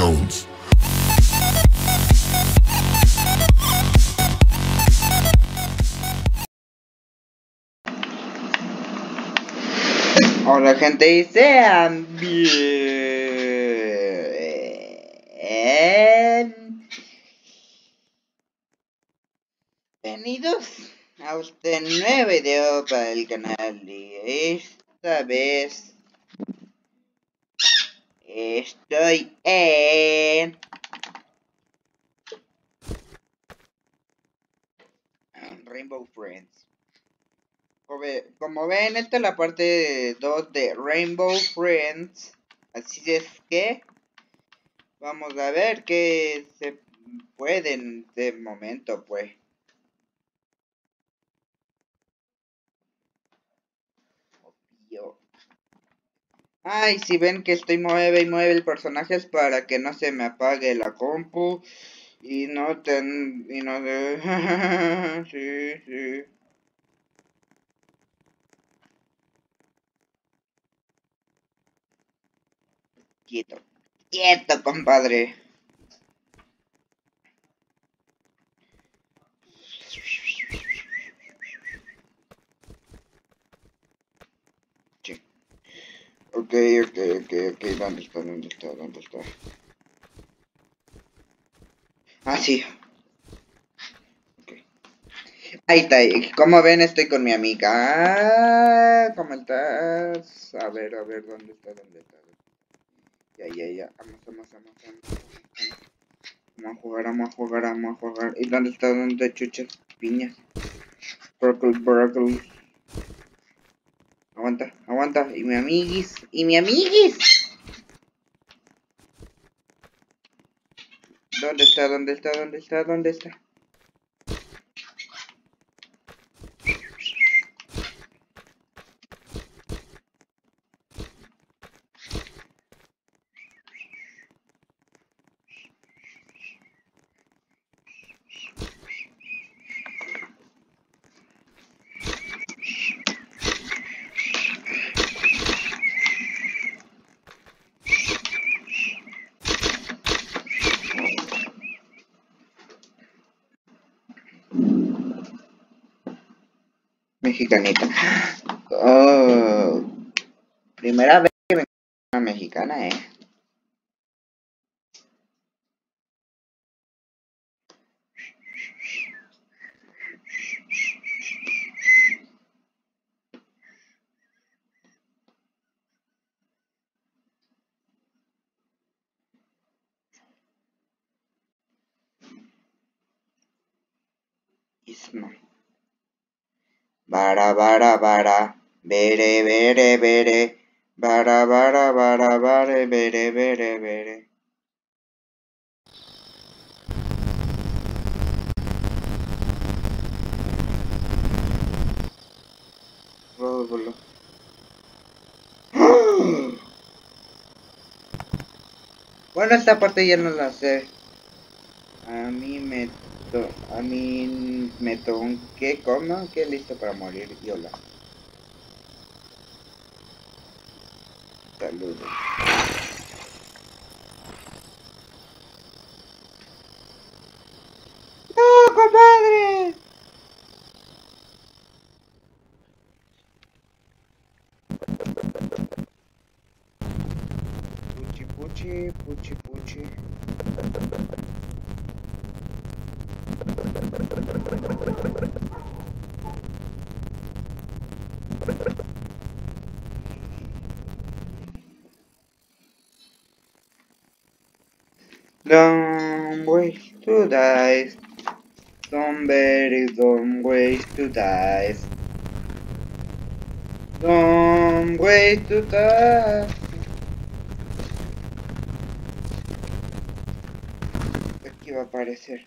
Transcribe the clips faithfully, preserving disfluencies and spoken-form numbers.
rounds. Hola gente y sean bienvenidos a este nuevo video para el canal. Y esta vez estoy en Rainbow Friends. Como ven, esta es la parte dos de Rainbow Friends. Así es que vamos a ver qué se puede en este momento, pues. Obvio. Ay, si ven que estoy mueve y mueve el personaje es para que no se me apague la compu y no ten y no de sí, sí. Quieto, quieto, compadre. Sí. Ok, ok, ok, ok. ¿Dónde está? ¿Dónde está? ¿Dónde está? Ah, sí. Okay. Ahí está. Como ven, estoy con mi amiga. Ah, ¿cómo estás? A ver, a ver, ¿dónde está? ¿Dónde está? Ya, ya, ya. Vamos, vamos, vamos, vamos. Vamos a jugar, vamos a jugar, vamos a jugar. ¿Y dónde está? ¿Dónde chuchas? Piñas. Broccoli, broccoli. Aguanta, aguanta. Y mi amiguis. Y mi amiguis. ¿Dónde está? ¿Dónde está? ¿Dónde está? ¿Dónde está? Mexicanita. Oh, primera vez que me una mexicana, eh. Isma. Bara, bara, bara. Bere, bere, bere. Bara, bara, bara, bare, bere, bere, bere. Róbulo. Bueno, esta parte ya no la sé. A mí me to a mí me tonqué como que listo para morir. Y hola. Saludos. ¡No, compadre! Puchi, puchi, puchi, puchi. Don't waste to die. Somebody don't waste to die. Don't waste to die. Aquí va a aparecer.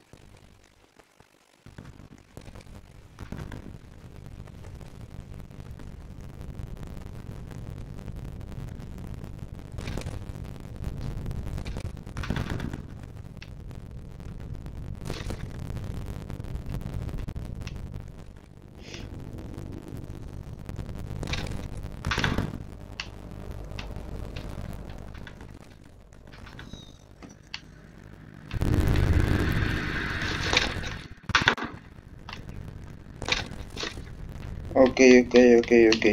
Ok, ok, ok, ok.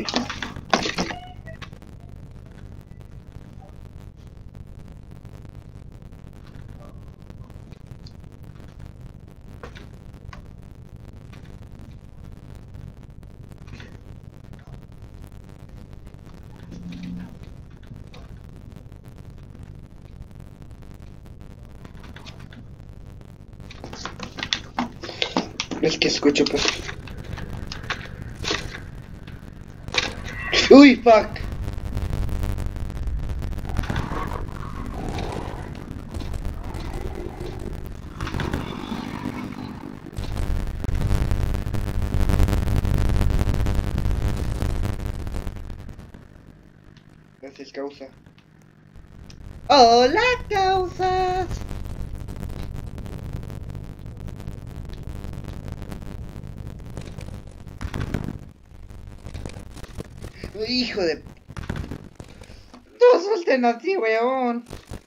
Es que escucho pues. Uy, fuck. Gracias, causa. Hola, causas. Hijo de... No suelten así, weón.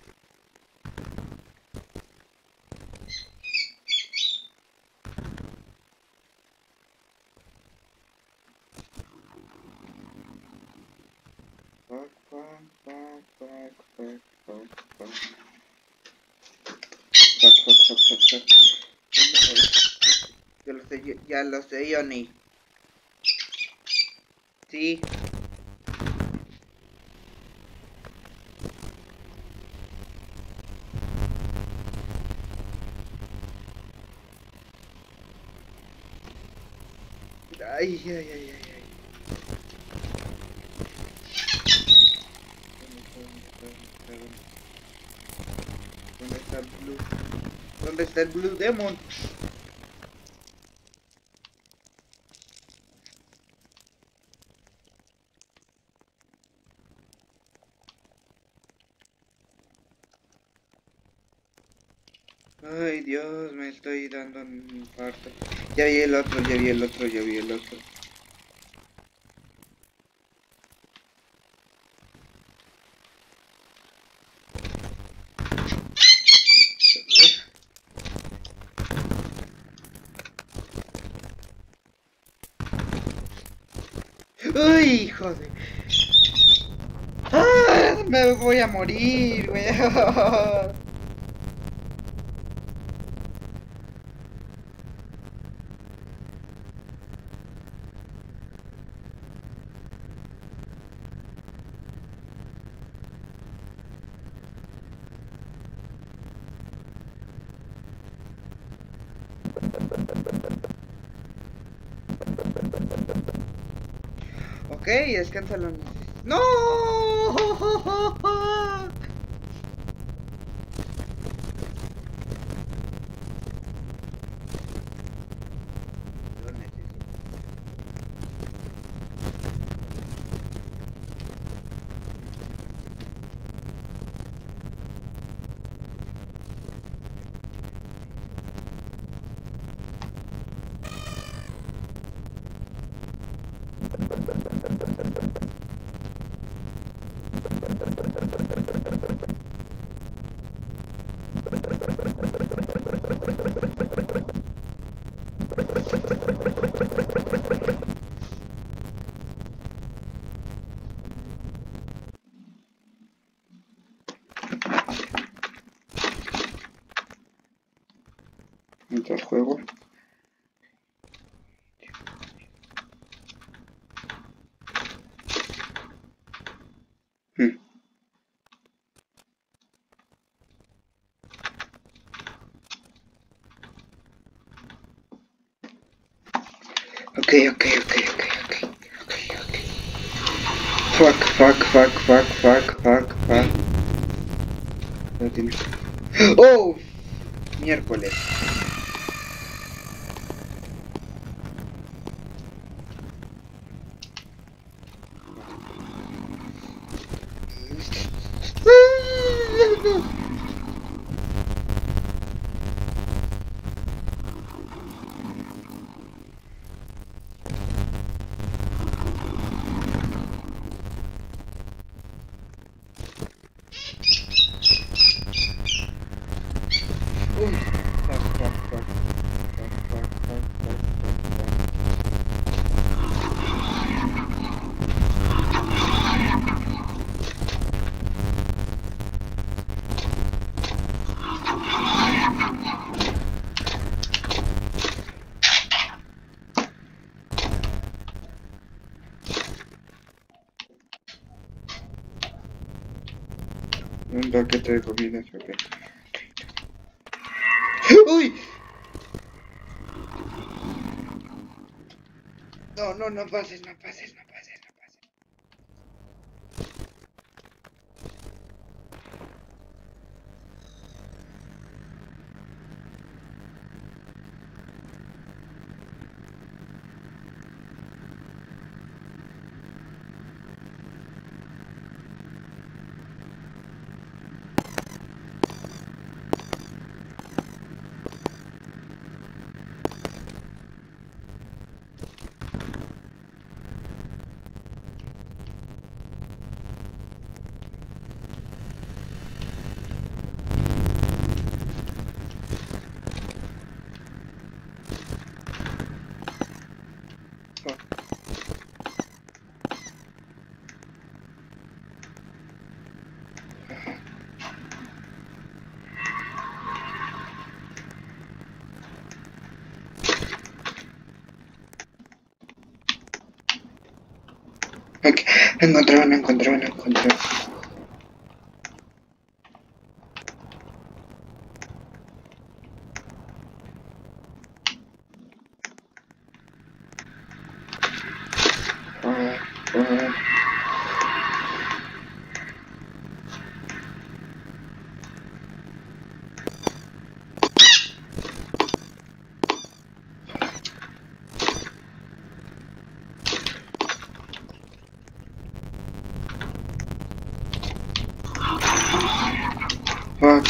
Fuck, fuck, fuck, fuck, fuck, fuck, fuck. Fuck, fuck, fuck, fuck, fuck. Ya lo sé, ya lo sé, Johnny. Sí. Ay, ay, ay, ay, ay. ¿Dónde está el Blue? ¿Dónde está el Blue Demon? Ay, Dios, me estoy dando un infarto. Ya vi el otro, ya vi el otro, ya vi el otro. Uy, joder. ¡Ah! Me voy a morir, weón. Ok, descansa la... ¡No! Lo necesito. Mientras juego. Hmm. Ok, ok, ok, ok, ok, ok, ok. Fuck, fuck, fuck, fuck, fuck, fuck, fuck. No tiene... ¡Oh! Miércoles. Uy, fuck, fuck, fuck, fuck, fuck, fuck, fuck, fuck, fuck. Un paquete de comida, ok. ¡Uy! No, no, no pases, no pases, no pases, no pases. Okay. Encontré una, encontré una, encontré una. Ah, ah. Fuck.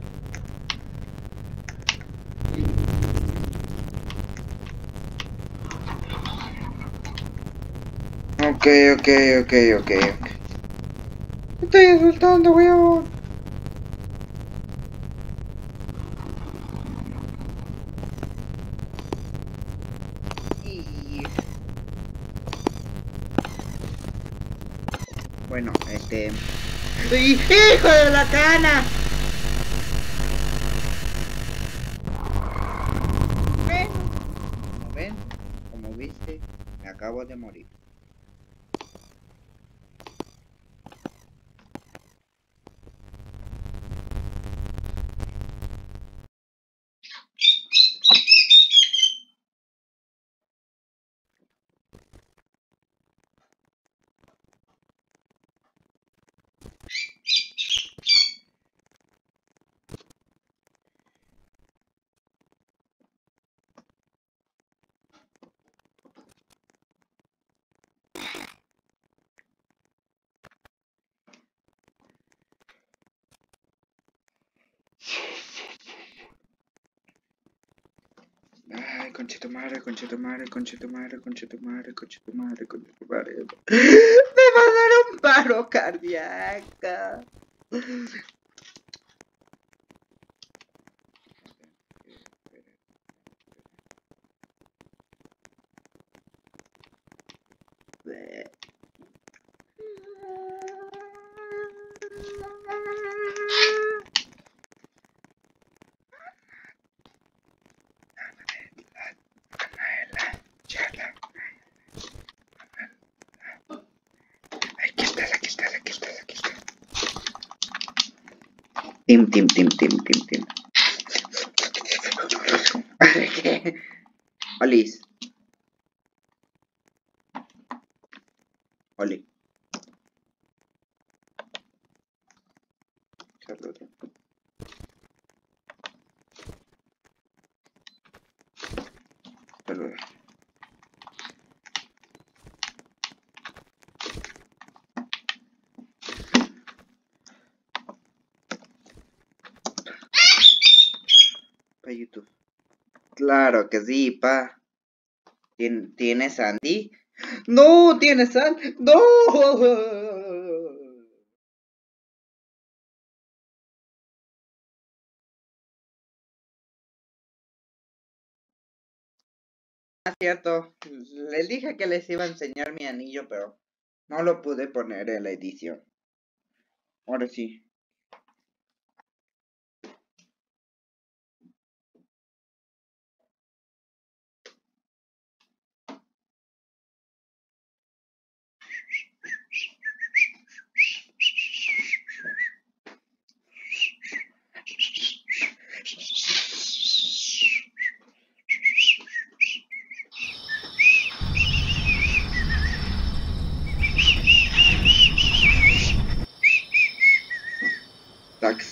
Ok, ok, ok, ok, ok. Me estoy asustando, weón. Y... Bueno, este... ¡Ay, ¡hijo de la cana! Bueno, como ven, como viste, me acabo de morir. Ay, conchito madre, conchito madre, conchito madre, conchito madre, conchito madre, conchito madre. Me va a dar un paro cardíaco. Aquí estás, aquí estás, aquí estás, aquí estás. Tim, tim, tim, tim, tim, tim. Olis. Oli. Saludos. Saludos. Pa' YouTube. Claro que sí, pa. ¿Tienes Sandy? No, tienes Sandy. No. Es cierto, les dije que les iba a enseñar mi anillo, pero no lo pude poner en la edición. Ahora sí.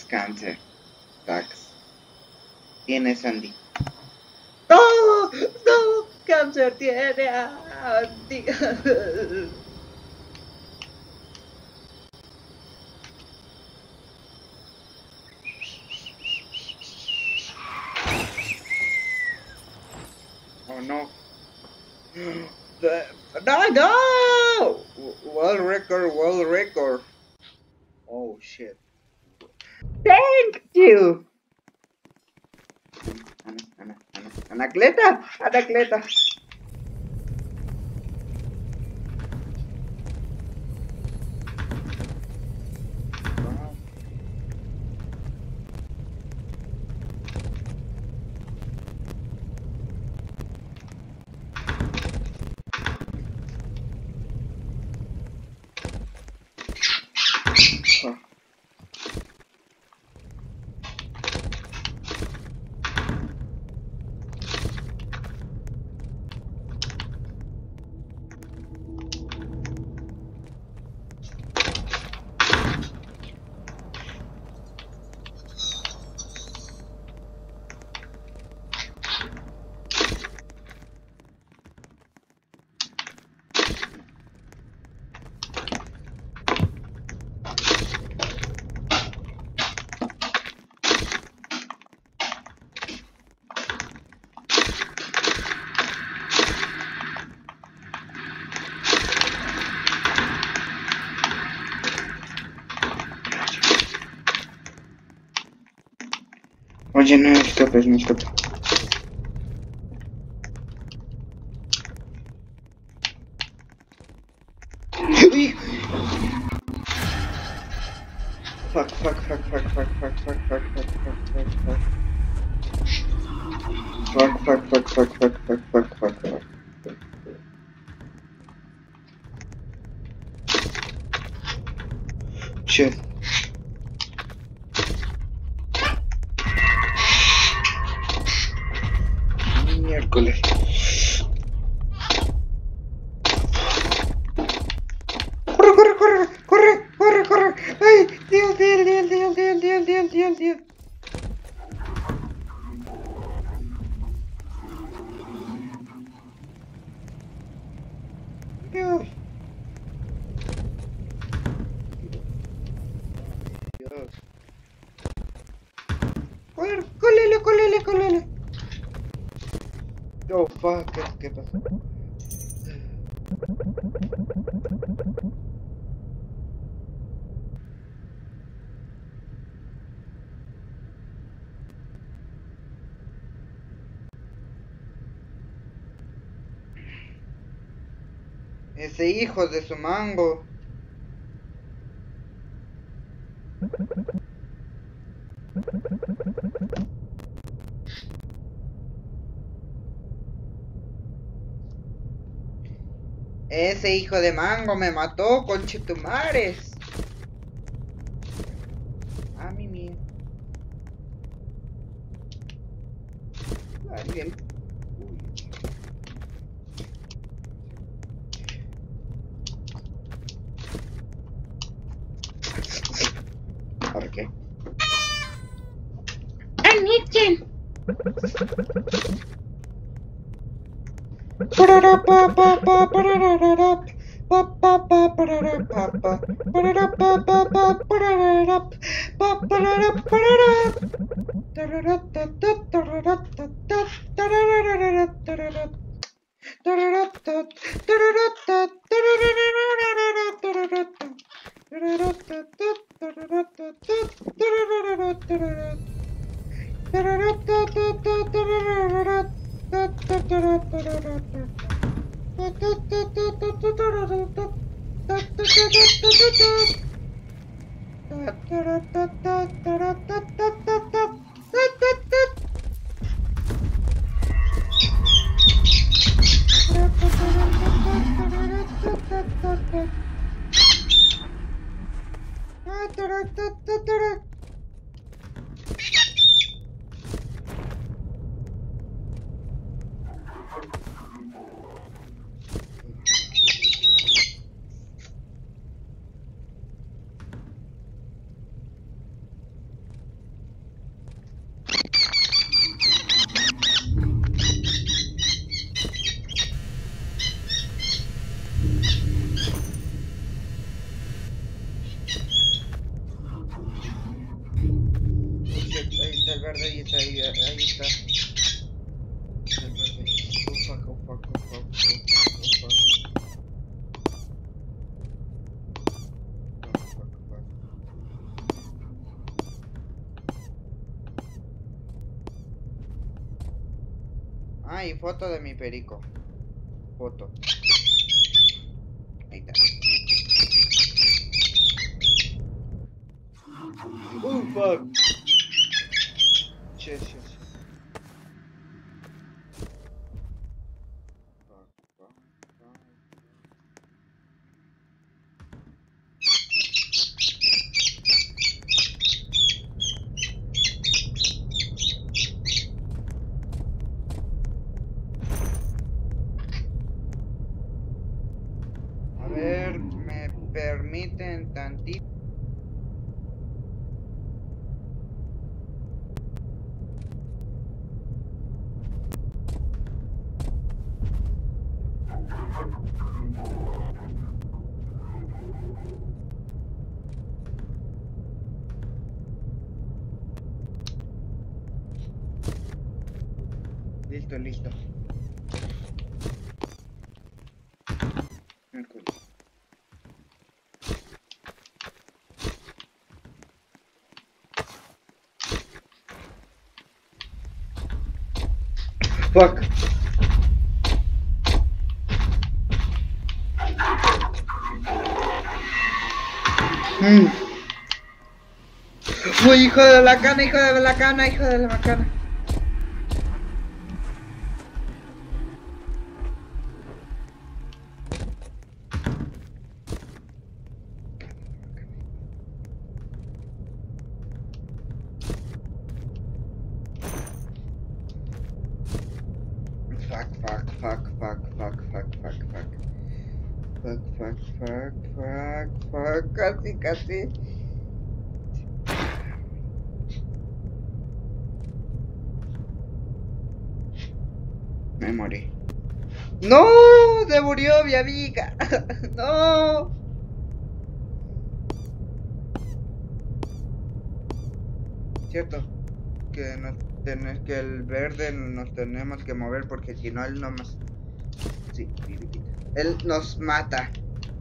Cáncer. Tax. Tienes Andy. ¡No! ¡No! Cáncer tiene Andy. Oh no. The, no, no! World record, world record. Oh shit. Thank you. Ana, Ana, Ana, Anacleta, Anacleta. Wow. Oh. Oye, no escapes, no escapes. Fuck, fuck, fuck, fuck, fuck, fuck, fuck, fuck, fuck, fuck, fuck, fuck. Fuck, fuck, fuck, fuck, fuck, fuck, fuck, fuck, fuck. Shit. Miércoles. Corre, corre, corre, corre, corre, corre. Ay, Dios, Dios, Dios, Dios, Dios, Dios, Dios, Dios, Dios. Dios. Dios. Corre, cólele, cólele, cólele. Oh, fuck, ¿qué, qué pasó? Ese hijo de su mango. Ese hijo de mango me mató, conchetumares. A mí mío. Alguien. ¿Por qué? ¡Anichen! verde ahí está, ahí, ahí está. El verde. Oh fuck, oh fuck, oh fuck, oh fuck, oh fuck. Fuck, fuck, fuck. Ah, y foto de mi perico. Foto. Ahí está. Oh fuck. Yes, yes. Fuck, fuck, fuck. A ver, me permiten tantito. Listo, listo. Miércoles. Fuck. Mm. Uy, hijo de la cana, hijo de la cana, hijo de la cana. Fuck, fuck, fuck, fuck, fuck, fuck, fuck, fuck. Fuck, fuck, fuck, fuck, fuck, casi, casi. Me morí. ¡No! Se murió mi amiga. ¡No! Cierto. Que nos tenés, que el verde nos tenemos que mover porque si no él no más. Sí, él nos mata.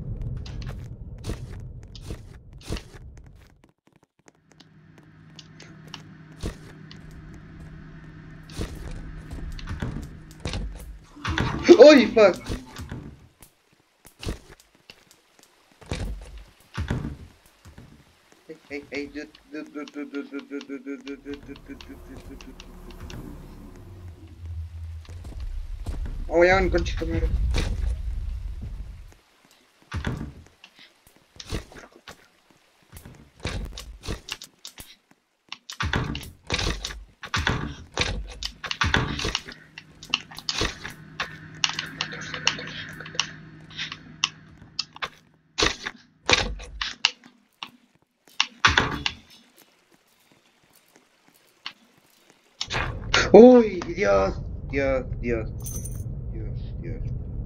¡Uy, fuck! Hey, hey, dude, dude, dude, dude, dude, dude, dude, dude, dude, dude, dude, dude, dude. Oh, ya un coche camero. Uy, Dios, Dios, Dios, Dios, Dios.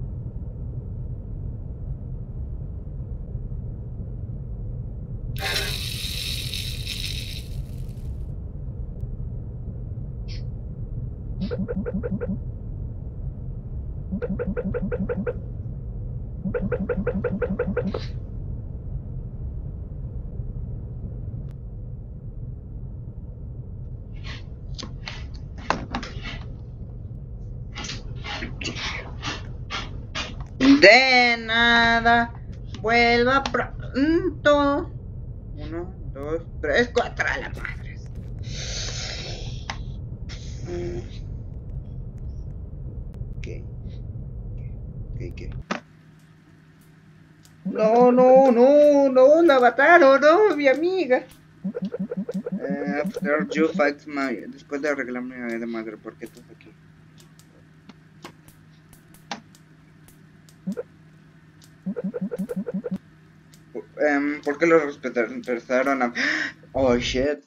De nada, vuelva pronto. Uno, dos, tres, cuatro, a la madre. ¿Qué? ¿Qué? ¿Qué? No, no, no, no, la mataron, no, mi amiga. Uh, after you fight my... Después de arreglarme de madre, ¿por qué estás aquí? Um, ¿Por qué lo respetaron a... Oh, shit.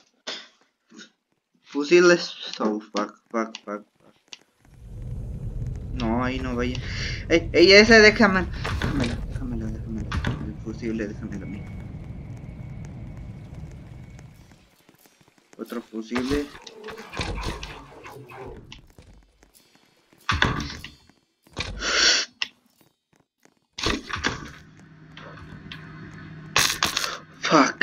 Fusiles... So, fuck, fuck, fuck, fuck. No, ahí no vaya. Ey, ey, ese déjame. Déjamelo, déjamelo, déjamelo. El fusible, déjamelo a mí. Otro fusible. Fuck.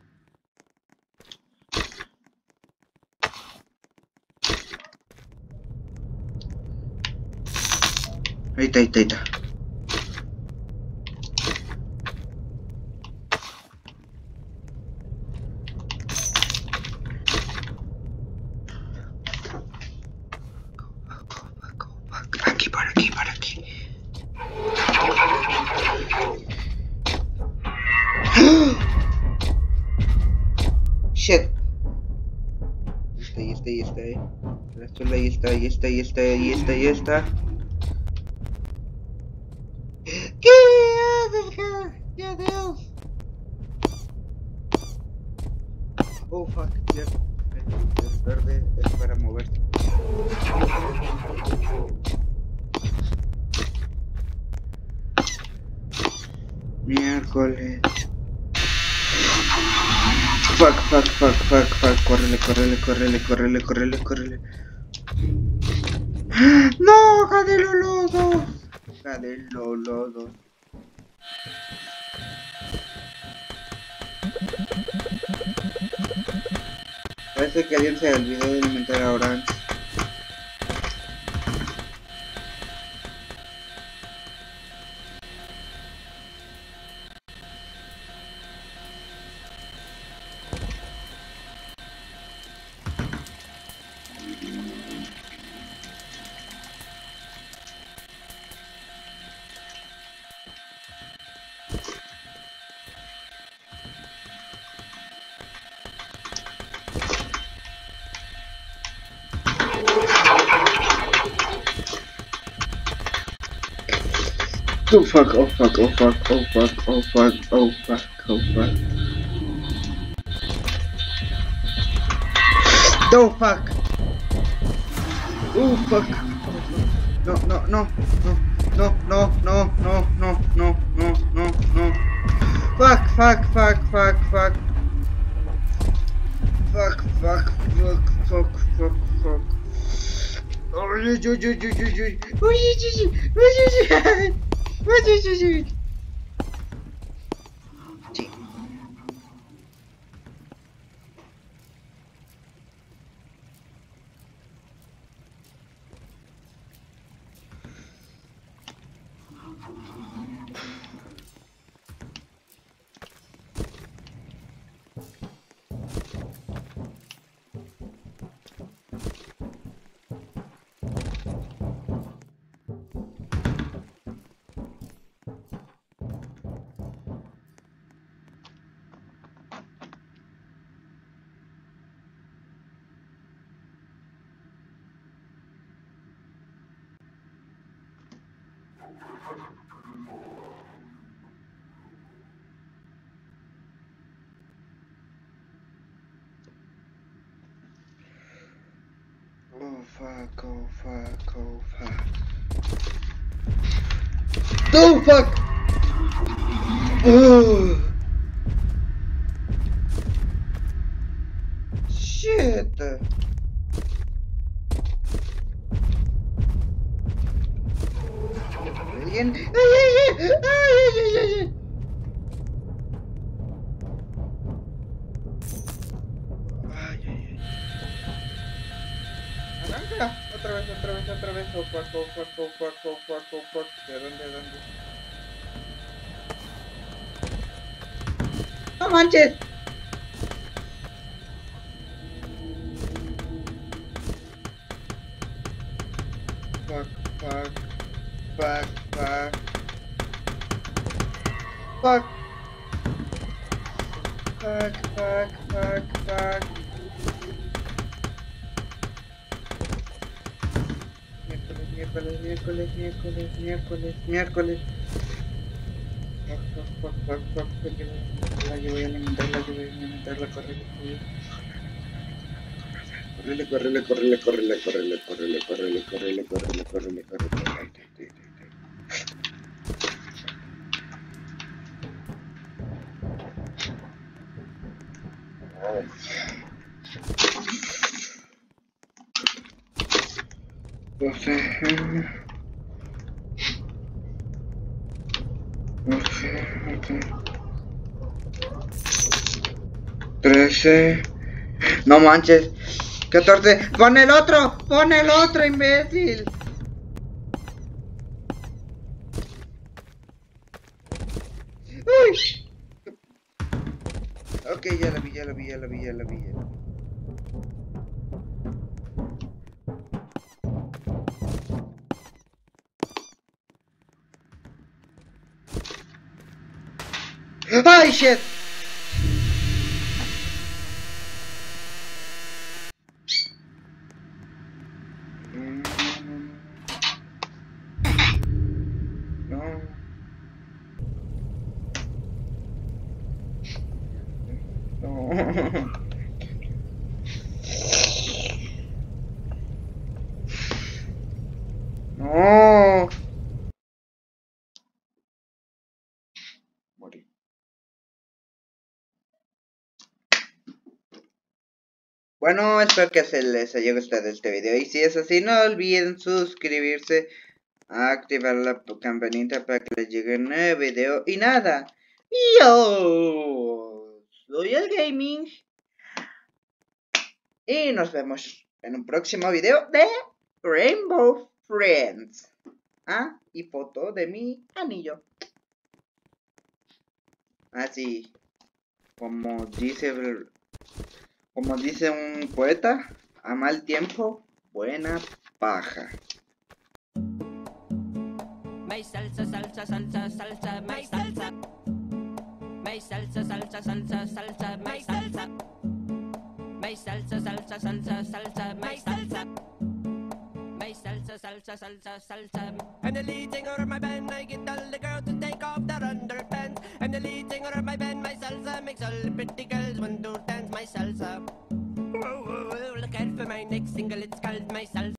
Ahí está, ahí está, ahí está. Aquí, por aquí, por aquí. Shit. Ahí está, ahí está, ahí está. La azul, ahí está, ahí está, ahí está, ahí está, ahí está. ¿Qué haces, ¡ya Dios! Oh, fuck, cierto. El verde es para moverse. Miércoles. Fuck, fuck, fuck, fuck, fuck. Córrele, córrele, córrele, córrele, córrele, córrele. ¡No! ¡Jade los lodos! ¡Jade los lodos! Parece que alguien se olvidó de alimentar a Orange. Oh fuck, oh fuck, oh fuck, oh fuck, oh fuck, oh fuck, oh fuck. Oh fuck. Oh fuck. No, no, no, no, no, no, no, no, no, no, no, no. Fuck, fuck, fuck, fuck, fuck. Fuck, fuck, fuck, fuck, fuck, fuck. Uy, uy, uy, uy, uy, uy. Uy, uy, uy, uy, uy. Uy, uy, uy, uy. Sí. Oh fuck, oh fuck, oh fuck. Oh fuck! Oh! Shit! Alguien. ¡Ay, ay, ay! ¡Ay, ay, ay, ay! Ay, ay, ay. Naranja. Otra vez, otra vez, otra vez. Oh fuck, oh fuck, oh fuck, oh fuck, oh fuck. ¿De dónde, de dónde? ¡No manches! Fuck, fuck, fuck, fuck. Fuck. Fuck, fuck, fuck, fuck. Miércoles, miércoles, miércoles, miércoles, miércoles. Fuck, fuck, fuck, fuck, fuck, fuck. La que voy a alimentar, la que voy a alimentar, la correle. Correle, correle, correle, correle, correle, correle, correle, correle, correle, correle, correle. doce, doce, trece, no manches, catorce, pon el otro, pon el otro, imbécil. Uy. Ok, ya la vi, ya la vi, ya la vi, ya la vi, ya la vi. ¡Ay, shit! No. No. No. Morí. Bueno, espero que se les haya gustado este video. Y si es así, no olviden suscribirse, activar la campanita para que les llegue un nuevo video. Y nada, yo soy el gaming. Y nos vemos en un próximo video de Rainbow Friends. Ah, y foto de mi anillo. Así, como dice, como dice un poeta, a mal tiempo, buena paja. My salsa, salsa, salsa, salsa, my salsa. My salsa, salsa, salsa, salsa, my salsa. My salsa, salsa, salsa, salsa, my salsa. My salsa, salsa, salsa, salsa. I'm the lead singer of my band. I get all the girls to take off their underpants. I'm the lead singer of my band. My salsa makes all the pretty girls want to dance. My salsa. Whoa, whoa, whoa, look out for my next single. It's called My Salsa.